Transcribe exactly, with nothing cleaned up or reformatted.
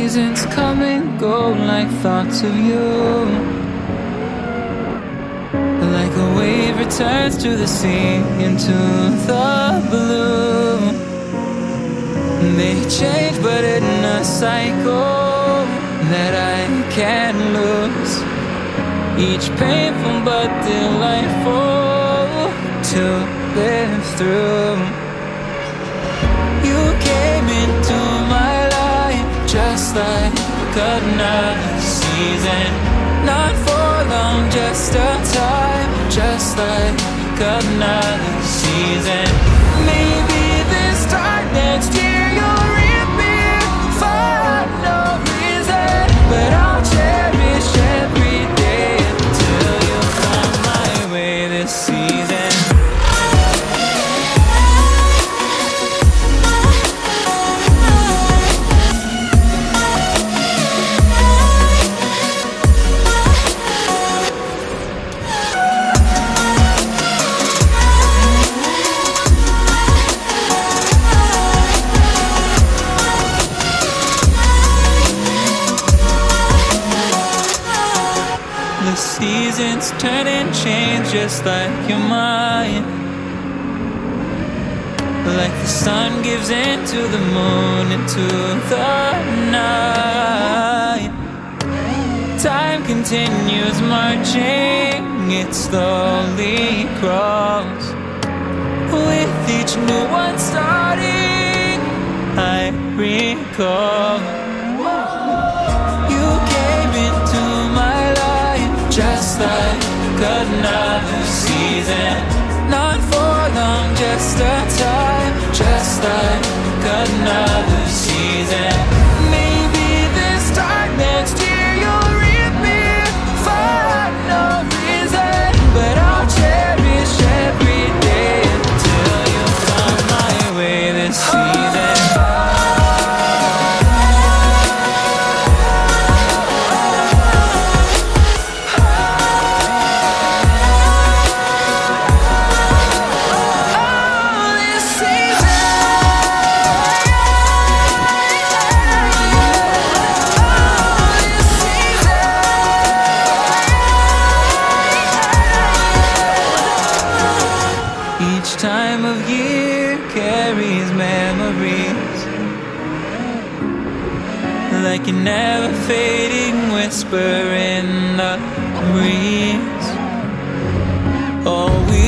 seasons come and go like thoughts of you. Like a wave returns to the sea, into the blue. They change but in a cycle that I can't lose. Each painful but delightful to live through. You came into my life just like another season. Not for long, just a time, just like another season. Maybe this time next year you'll reappear for no reason, but I'll cherish every day until you come my way this season. Seasons turn and change just like your mind. Like the sun gives into the moon, into the night. Time continues marching, it slowly crawls. With each new one starting, I recall you came into my life just like another season. Not for long, just a time, just like another season. Maybe this time next year you'll reappear for no reason, but I'll cherish every day until you come my way this season. Time of year carries memories like a never fading whisper in the breeze. Oh, we